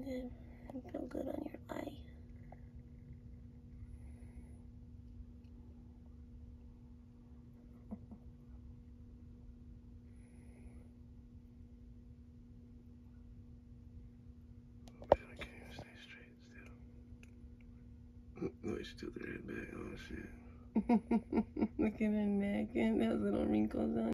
Good. You feel good on your eye. Man, I can't even stay straight still. No, you still there, back. Oh shit. Look at her neck and those little wrinkles on